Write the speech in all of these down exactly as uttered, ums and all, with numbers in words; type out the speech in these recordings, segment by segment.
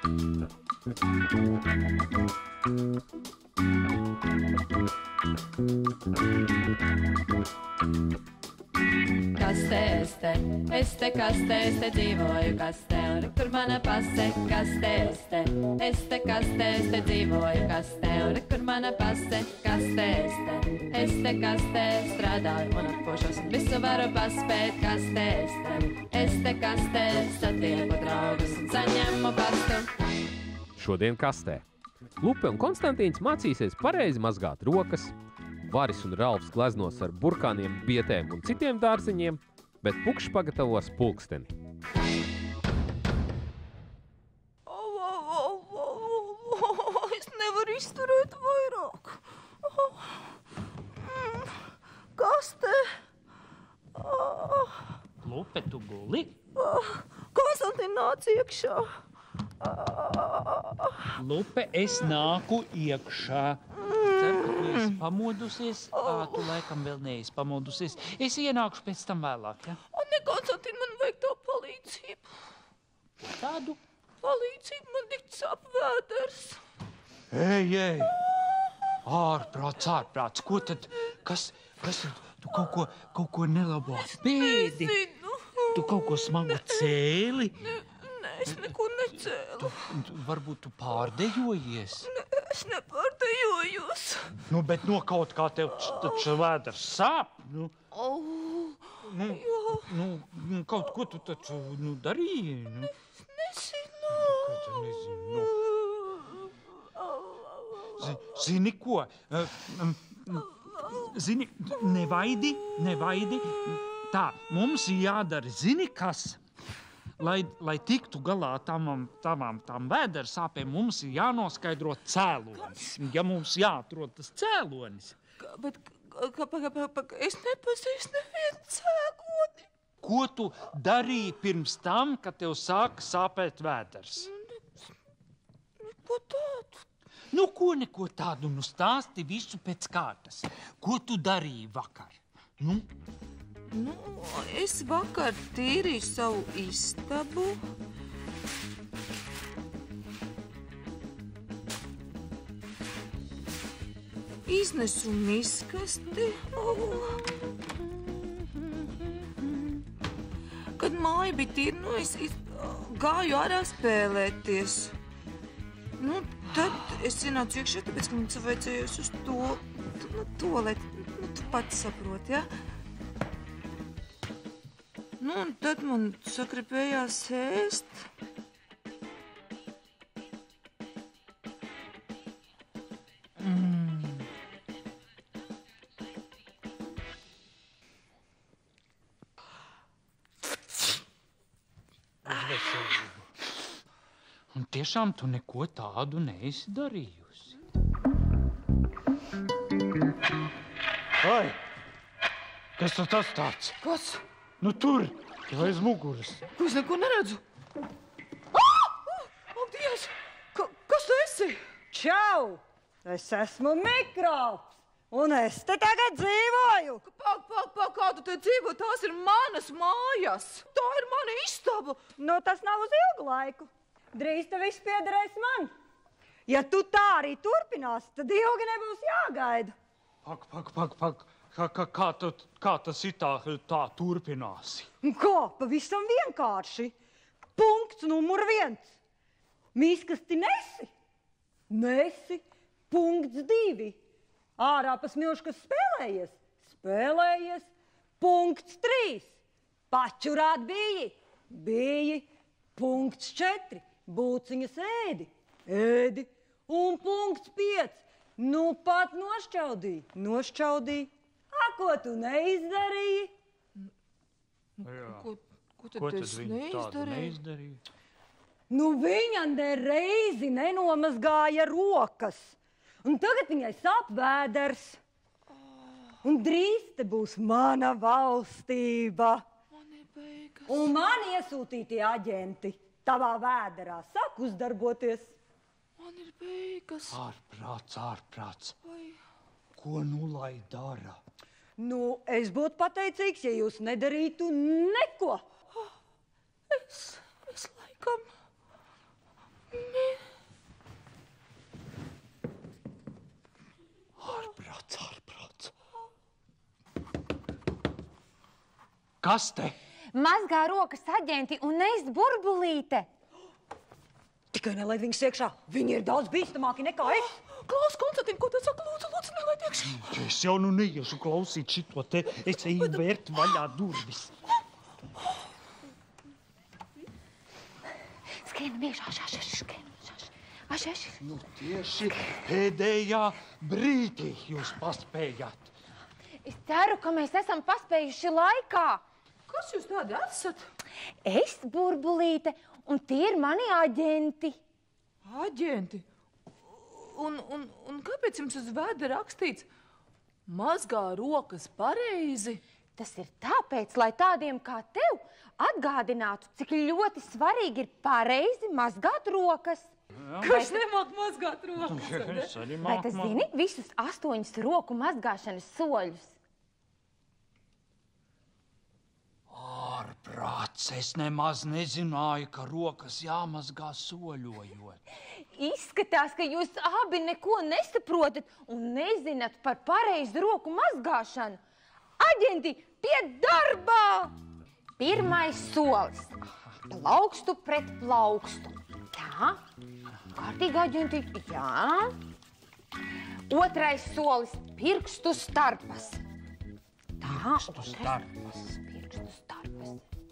Kaste, este, este kaste, este dzīvoju kaste, un kur mana pase, kaste, este, este kaste, este dzīvoju kaste, un kur mana pase, kaste, este, este kaste, strādāju un atpūšos, un visu varu paspēt, kaste, este, este kaste, satieku draugus un saņemu pastu. Šodien kastē. Lupe un Konstantīns mācīsies pareizi mazgāt rokas. Varis un Ralfs gleznos ar burkāniem, bietēm un citiem dārziņiem, bet Pukšs pagatavos pulksteni. Au, au, au, au, au, es nevaru izturēt vairāk. Kas te? Lupe, tu guli? Konstantīna nāc iekšā. Lupe, es nāku iekšā. Ceru, ka tu esi pamodusies. Ā, tu laikam vēl neesi pamodusies. Es ienākšu pēc tam vēlāk, ja? O, ne, Konstantīna, man vajag tā palīdzību. Tādu? Palīdzību, man tik sāp vēders. Ej, ej! Ārprāts, ārprāts. Ko tad? Kas? Kas? Tu kaut ko, kaut ko nelabo pēdi? Nezinu. Tu kaut ko smagu cēli? Ne, ne, es neko necēlu. Tu, tu, varbūt tu pārdejojies? Ne, es nepārdejojos. Nu, bet no kaut kā tev taču vēders sāp. Nu, Oh, nu, jā. nu, nu, kaut ko tu taču nu, darīji. Nu. Nezinu. Ko tu nezini? Nu. Zi- Zini ko? Eh, mm, mm, Zini, nevaidi, nevaidi. Tā, mums jādara, zini kas? Lai, lai tiktu galā tamam, tamam, tam vēdera sāpēm, mums ir jānoskaidro cēlonis. Ja mums jāatrod tas cēlonis. Ka- Bet ka- ka- ka- ka- ka- es nepazīstu nevienu cēloni. Ko tu darīji pirms tam, kad tev sāka sāpēt vēders? Ko tādu? Nu, ko neko tādu, nu stāsti visu pēc kārtas. Ko tu darīji vakar? Nu, Nu, es vakar tīrīju savu istabu. Iznesu miskasti. Oh. Kad māja bija tīra, nu, es iz... gāju ārā spēlēties. Nu, tad es ienācu iekšā, tāpēc, ka man vajadzējos uz to, nu, toaleti. Nu, tu pats saproti, ja? Nu, un tad man sakripējās ēst. mm. Un tiešām tu neko tādu neesi darījusi. Ai! Kas tu tas tāds? Kas? Nu tur, jau aiz muguras. Ko es neko neredzu? Ah! Ak, Dievs! Ka, kas tu esi? Čau! Es esmu mikrobs, un es te tagad dzīvoju. Pak, pak, pak, kā tu te dzīvo? Tās ir manas mājas. Tā ir mana istaba. Nu, tas nav uz ilgu laiku. Drīz te viss piederēs man. Ja tu tā arī turpinās, tad ilgi nebūs jāgaida. Pak, pak, pak, pak. Kā, kā, kā, tu, kā tas ir tā, tā turpināsi? Un kā? Pavisam vienkārši. Punkts numur viens. Mīskasti nesi? Nesi. Punkts divi. Ārā pa smilškas spēlējies? Spēlējies. Punkts trīs. Pačurāt biji? Biji. Punkts četri. Būciņas ēdi? Ēdi. Un punkts pieci. Nu pat nošķaudīji. Nošķaudīji. A, ko tu neizdarīji? Jā. Ko, ko tad Ko tad es viņa tādu neizdarīju? neizdarīja? Nu, viņa nereizi nenomazgāja rokas. Un tagad viņai sāp vēders. Un drīz te būs mana valstība. Man ir beigas. Un man iesūtītie aģenti tavā vēderā sāk uzdarboties. Man ir beigas. Ārprāts, ārprāts. Vai... Ko nu lai dara? Nu, es būtu pateicīgs, ja jūs nedarītu neko. Es, es laikam... Ne. Kas te? Mazgā rokas aģenti un neist burbulīte. Tikai nelaid viņus iekšā. Viņi ir daudz bīstamāki nekā es. Klaus, Konstantin, ko tu saka? Lūdzu, lūdzu, nelaid iekšā. Es jau nu neiešu klausīt šito te. Es eju vērt vaļā durvis. Skrienam iekšā, šā, šā, skrienam, šā, šā. Aš, aš. Nu tieši pēdējā brīdī jūs paspējāt. Es ceru, ka mēs esam paspējuši laikā. Kas jūs tādi esat? Es, burbulīte, un tie ir mani aģenti. Aģenti? Un, un, un kāpēc jums uz vēda rakstīts mazgā rokas pareizi? Tas ir tāpēc, lai tādiem kā tev atgādinātu, cik ļoti svarīgi ir pareizi mazgāt rokas. Kurš nemāk mazgāt rokas? Es arī Vai māku tas zini visus astoņus roku mazgāšanas soļus? Ārprāts, es nemaz nezināju, ka rokas jāmazgā soļojot. Izskatās, ka jūs abi neko nesaprotat un nezināt par pareizu roku mazgāšanu. Aģenti, pie darbā! Pirmais solis. Plaukstu pret plaukstu. Jā. Kārtīgi, aģenti. Jā. Otrais solis. Pirkstu starpas. Tā. Pirkstu starpas. Pirkstu starpas.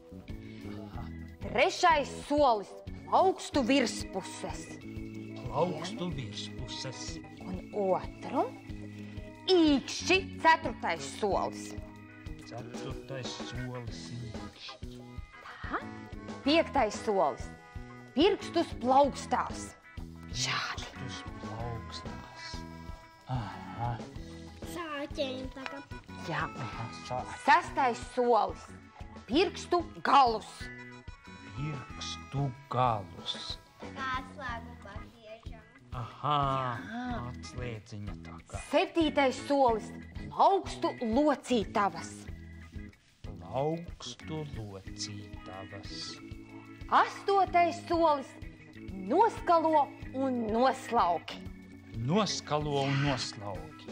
Trešais solis. Plaukstu virspuses. Plaukstu virspuses. Un otru. Īkšķi. Ceturtais solis. Ceturtais solis īkšķi. Tā. Piektais solis. Pirkstus plaukstās. Šādi. Pirkstus plaukstās. Aha. Sāķēņi tā kā. Jā. Aha, sā. Sestais solis. Pirkstu galus. Pirkstu galus. Tā kā atslēgu patiešām. Aha, atslēdziņa tā kā. Septītais solis. Plaukstu locītavas. Plaukstu locītavas. Astotais solis. Noskalo un noslauki. Noskalo un noslauki.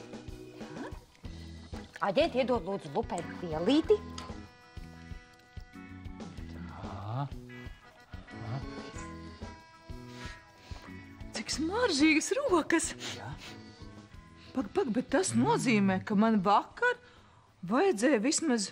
Aģenti, iedod lūdzu lupai vielīti. Tā. Cik smaržīgas rokas. Jā. Pag, pag, bet tas nozīmē, ka man vakar vajadzēja vismaz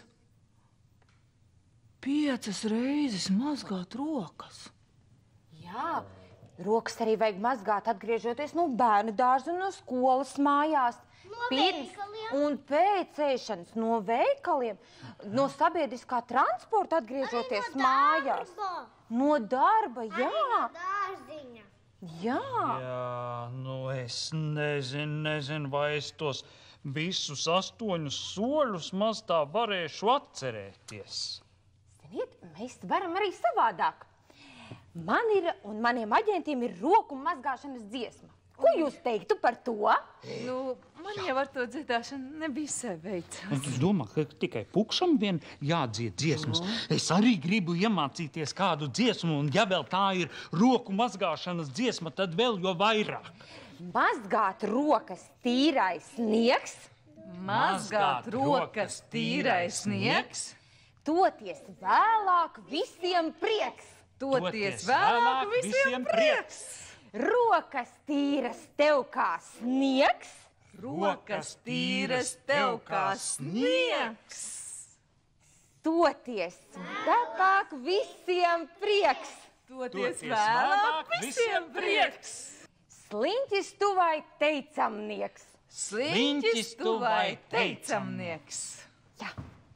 piecas reizes mazgāt rokas. Jā, rokas arī vajag mazgāt, atgriežoties no bērnu dārza un no skolas mājās. No Pirms veikaliem. un pēc ēšanas no veikaliem, no sabiedriskā transporta atgriežoties Arī no mājās. darba. No darba, jā. Arī no dārziņa. Jā. Jā, nu es nezinu, nezinu, vai es tos visus astoņus soļus maz tā varēšu atcerēties. Ziniet, mēs varam arī savādāk. Man ir un maniem aģentiem ir roku mazgāšanas dziesma. Ko jūs teiktu par to? Nu, man jau ar to dziedāšanu nebija sev veicams. Es domāju, ka tikai pukšam vien jādzied dziesmas. Es arī gribu iemācīties kādu dziesmu, un ja vēl tā ir roku mazgāšanas dziesma, tad vēl jo vairāk. Mazgāt rokas tīrais sniegs, Mazgāt rokas tīrais sniegs, toties vēlāk visiem prieks. toties vēlāk visiem prieks. Rokas tīras tev kā sniegs, Rokas tīras tev kā sniegs. toties vēlāk visiem prieks. Toties vēlāk visiem prieks. Sliņķis tuvai teicamnieks. Sliņķis tuvai teicamnieks. Jā.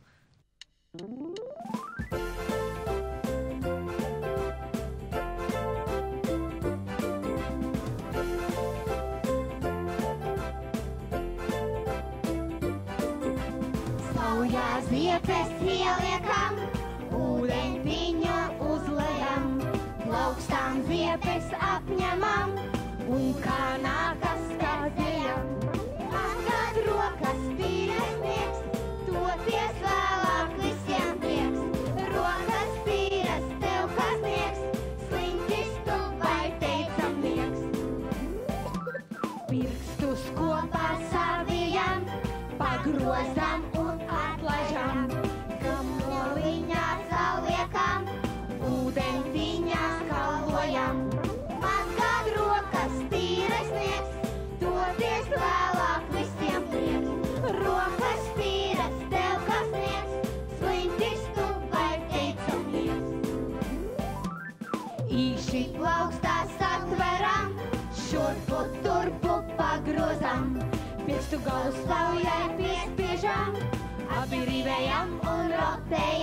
Saujā ziepes ieliekam, ūdeņpiņu uzlejam, plaukstām ziepes apņemam un kā nākas skazējam. Mazgāt rokas tīrais sniegs, toties vēlāk visiem prieks. Rokas tīras tev kā sniegs, sliņķis tuvai teicamnieks. Pirkstus kopā savijam, pagrozam un atlaižam, kam no Uz staujai piespiežam, abi rīvējam un rotējam.